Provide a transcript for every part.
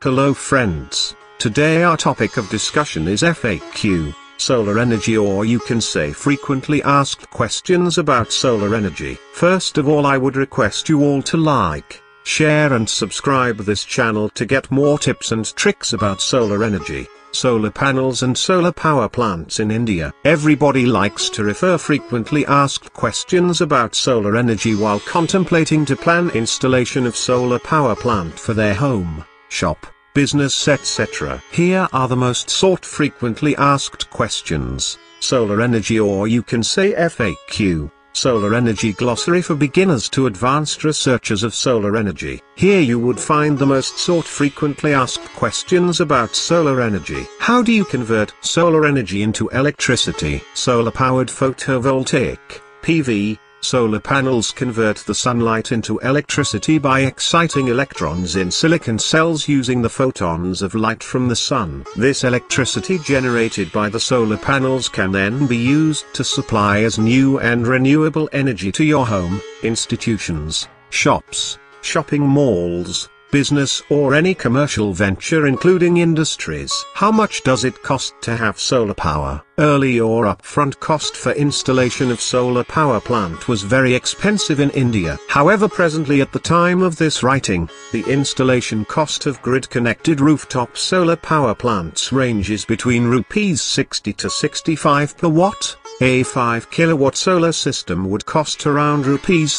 Hello friends, today our topic of discussion is FAQ, solar energy, or you can say frequently asked questions about solar energy. First of all, I would request you all to like, share and subscribe this channel to get more tips and tricks about solar energy, solar panels and solar power plants in India. Everybody likes to refer frequently asked questions about solar energy while contemplating to plan installation of solar power plant for their home, shop, business, etc. Here are the most sought frequently asked questions. Solar energy, or you can say FAQ, solar energy glossary for beginners to advanced researchers of solar energy. Here you would find the most sought frequently asked questions about solar energy. How do you convert solar energy into electricity? Solar powered photovoltaic, PV. Solar panels convert the sunlight into electricity by exciting electrons in silicon cells using the photons of light from the sun. This electricity generated by the solar panels can then be used to supply as new and renewable energy to your home, institutions, shops, shopping malls, business or any commercial venture including industries. How much does it cost to have solar power? Early or upfront cost for installation of solar power plant was very expensive in India. However, presently at the time of this writing, the installation cost of grid-connected rooftop solar power plants ranges between Rs 60 to 65 per watt. A 5 kilowatt solar system would cost around Rs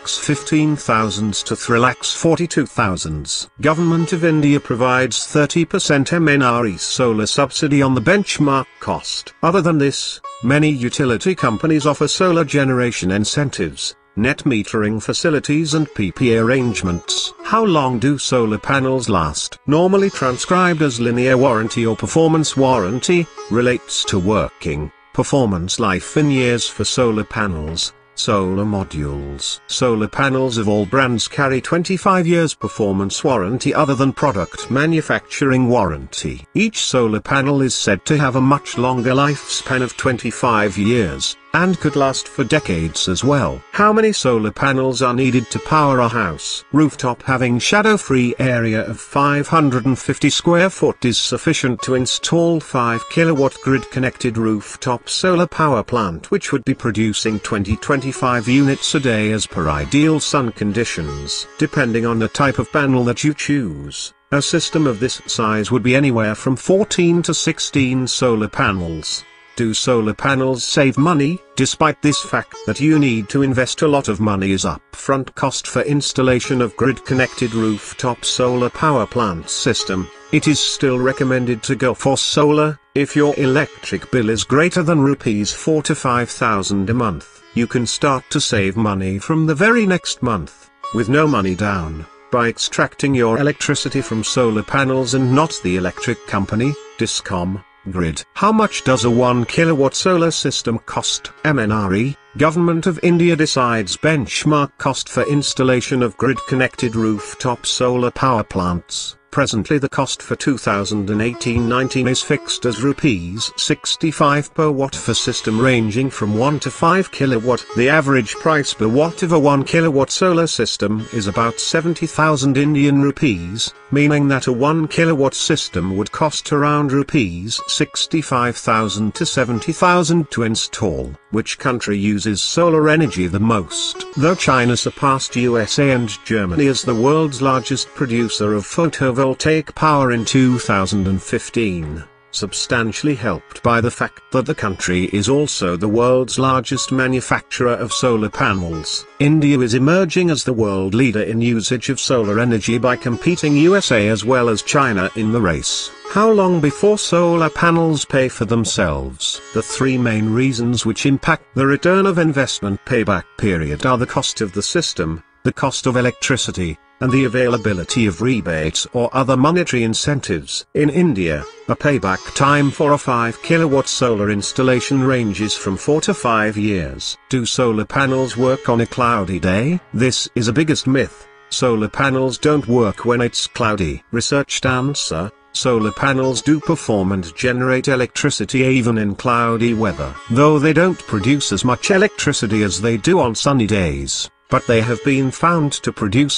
3,15,000 to 3,42,000. Government of India provides 30% MNRE solar subsidy on the benchmark cost. Other than this, many utility companies offer solar generation incentives, net metering facilities and PPA arrangements. How long do solar panels last? Normally transcribed as linear warranty or performance warranty, relates to working performance life in years for solar panels. Solar modules. Solar panels of all brands carry 25 years performance warranty other than product manufacturing warranty. Each solar panel is said to have a much longer lifespan of 25 years, and could last for decades as well. How many solar panels are needed to power a house? Rooftop having shadow-free area of 550 square foot is sufficient to install 5 kilowatt grid-connected rooftop solar power plant, which would be producing 20-25 units a day as per ideal sun conditions. Depending on the type of panel that you choose, a system of this size would be anywhere from 14 to 16 solar panels. Do solar panels save money? Despite this fact that you need to invest a lot of money as upfront cost for installation of grid-connected rooftop solar power plant system, it is still recommended to go for solar. If your electric bill is greater than Rs 4 to 5,000 a month, you can start to save money from the very next month, with no money down, by extracting your electricity from solar panels and not the electric company, discom, grid. How much does a 1 kilowatt solar system cost? MNRE, Government of India decides benchmark cost for installation of grid-connected rooftop solar power plants. Presently the cost for 2018-19 is fixed as Rs 65 per watt for system ranging from 1 to 5 kilowatt. The average price per watt of a 1 kilowatt solar system is about 70,000 Indian rupees, meaning that a 1 kilowatt system would cost around Rs 65,000 to 70,000 to install. Which country uses solar energy the most? Though China surpassed USA and Germany as the world's largest producer of photovoltaic power in 2015, substantially helped by the fact that the country is also the world's largest manufacturer of solar panels, India is emerging as the world leader in usage of solar energy by competing USA as well as China in the race. How long before solar panels pay for themselves? The three main reasons which impact the return of investment payback period are the cost of the system, the cost of electricity, and the availability of rebates or other monetary incentives. In India, a payback time for a 5 kilowatt solar installation ranges from 4 to 5 years. Do solar panels work on a cloudy day? This is a biggest myth. Solar panels don't work when it's cloudy. Researched answer: solar panels do perform and generate electricity even in cloudy weather, though they don't produce as much electricity as they do on sunny days. but they have been found to produce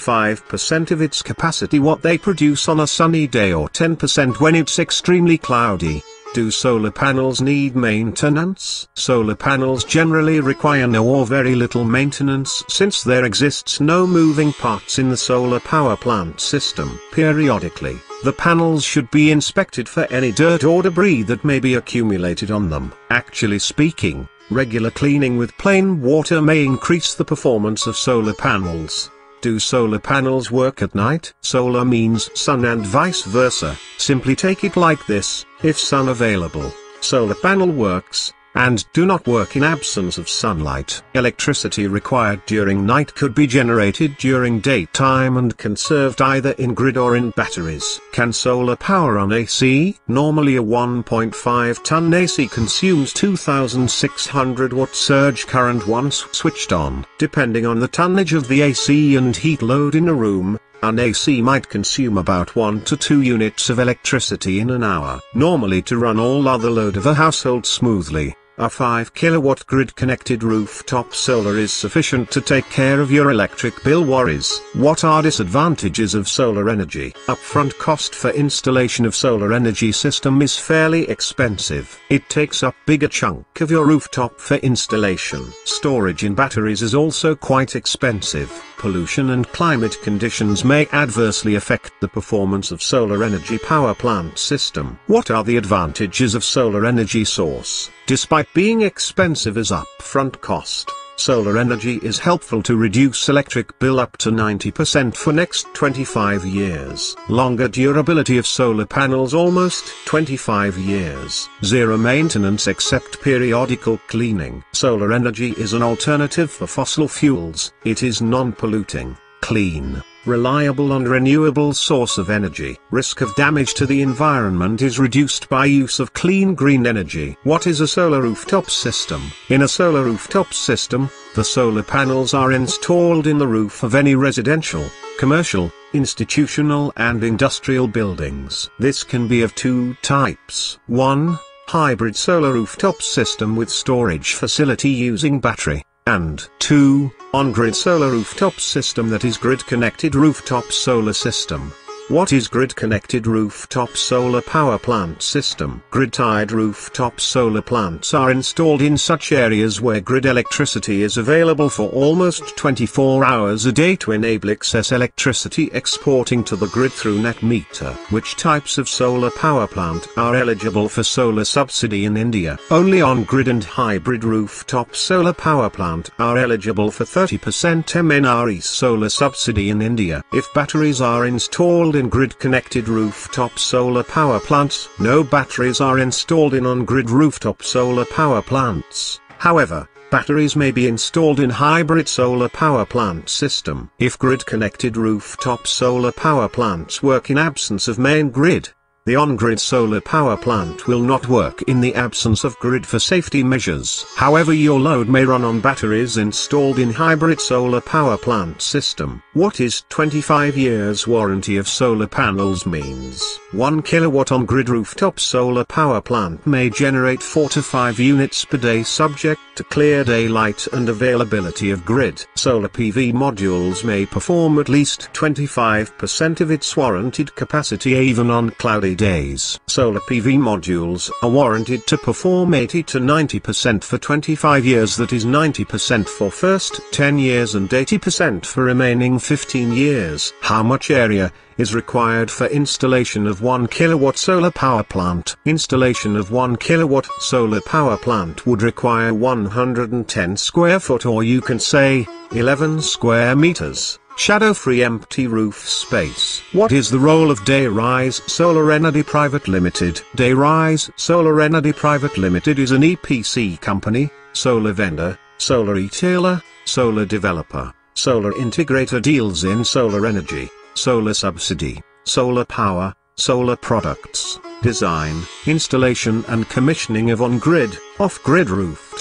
25% of its capacity what they produce on a sunny day or 10% when it's extremely cloudy. Do solar panels need maintenance? Solar panels generally require no or very little maintenance since there exists no moving parts in the solar power plant system. Periodically, the panels should be inspected for any dirt or debris that may be accumulated on them. Actually speaking, regular cleaning with plain water may increase the performance of solar panels. Do solar panels work at night? Solar means sun and vice versa. Simply take it like this: if sun available, solar panel works, and do not work in absence of sunlight. Electricity required during night could be generated during daytime and conserved either in grid or in batteries. Can solar power on AC? Normally a 1.5-ton AC consumes 2600 watt surge current once switched on. Depending on the tonnage of the AC and heat load in a room, an AC might consume about 1 to 2 units of electricity in an hour. Normally, to run all other load of a household smoothly, a 5 kilowatt grid-connected rooftop solar is sufficient to take care of your electric bill worries. What are disadvantages of solar energy? Upfront cost for installation of solar energy system is fairly expensive. It takes up bigger chunk of your rooftop for installation. Storage in batteries is also quite expensive. Pollution and climate conditions may adversely affect the performance of solar energy power plant system. What are the advantages of solar energy source? Despite being expensive as upfront cost, solar energy is helpful to reduce electric bill up to 90% for next 25 years. Longer durability of solar panels almost 25 years. Zero maintenance except periodical cleaning. Solar energy is an alternative for fossil fuels. It is non-polluting, clean, reliable and renewable source of energy. Risk of damage to the environment is reduced by use of clean green energy. What is a solar rooftop system? In a solar rooftop system, the solar panels are installed in the roof of any residential, commercial, institutional and industrial buildings. This can be of two types. 1. Hybrid solar rooftop system with storage facility using battery. And 2. On-grid solar rooftop system that is grid-connected rooftop solar system. What is grid-connected rooftop solar power plant system? Grid-tied rooftop solar plants are installed in such areas where grid electricity is available for almost 24 hours a day to enable excess electricity exporting to the grid through net meter. Which types of solar power plant are eligible for solar subsidy in India? Only on-grid and hybrid rooftop solar power plant are eligible for 30% MNRE solar subsidy in India. If batteries are installed in grid-connected rooftop solar power plants, no batteries are installed in on-grid rooftop solar power plants. However, batteries may be installed in hybrid solar power plant system. If grid-connected rooftop solar power plants work in absence of main grid, the on-grid solar power plant will not work in the absence of grid for safety measures. However, your load may run on batteries installed in hybrid solar power plant system. What is 25 years warranty of solar panels means? 1 kilowatt on-grid rooftop solar power plant may generate 4 to 5 units per day subject to clear daylight and availability of grid. Solar PV modules may perform at least 25% of its warranted capacity even on cloudy days. Solar PV modules are warranted to perform 80 to 90% for 25 years, that is 90% for first 10 years and 80% for remaining 15 years. How much area is required for installation of 1 kilowatt solar power plant? Installation of 1 kilowatt solar power plant would require 110 square foot, or you can say 11 square meters. Shadow-free empty roof space. What is the role of Dayrise Solar Energy Private Limited? Dayrise Solar Energy Private Limited is an EPC company, solar vendor, solar retailer, solar developer, solar integrator. Deals in solar energy, solar subsidy, solar power, solar products, design, installation and commissioning of on-grid, off-grid rooftop,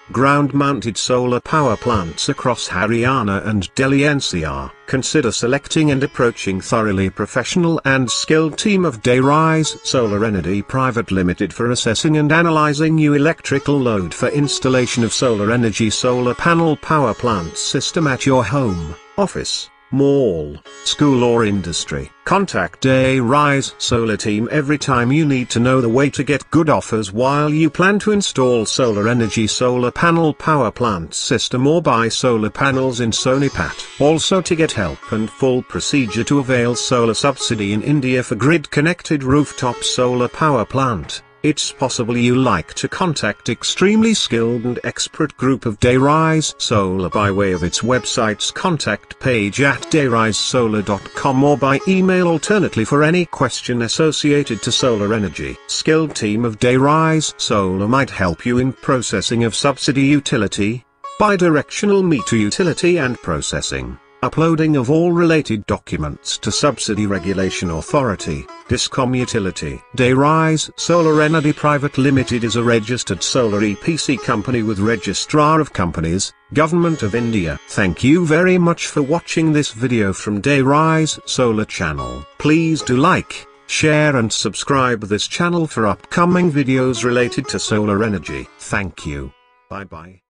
ground-mounted solar power plants across Haryana and Delhi NCR. Consider selecting and approaching thoroughly professional and skilled team of Dayrise Solar Energy Private Limited for assessing and analyzing your electrical load for installation of solar energy solar panel power plant system at your home, office, mall, school or industry. Contact Dayrise Solar Team every time you need to know the way to get good offers while you plan to install solar energy solar panel power plant system or buy solar panels in Sonipat. Also to get help and full procedure to avail solar subsidy in India for grid-connected rooftop solar power plant. It's possible you like to contact extremely skilled and expert group of Dayrise Solar by way of its website's contact page at dayrisesolar.com or by email alternately for any question associated to solar energy. Skilled team of Dayrise Solar might help you in processing of subsidy utility, bidirectional meter utility and processing, uploading of all related documents to Subsidy Regulation Authority, Discom Utility. Dayrise Solar Energy Private Limited is a registered solar EPC company with Registrar of Companies, Government of India. Thank you very much for watching this video from Dayrise Solar channel. Please do like, share and subscribe this channel for upcoming videos related to solar energy. Thank you. Bye bye.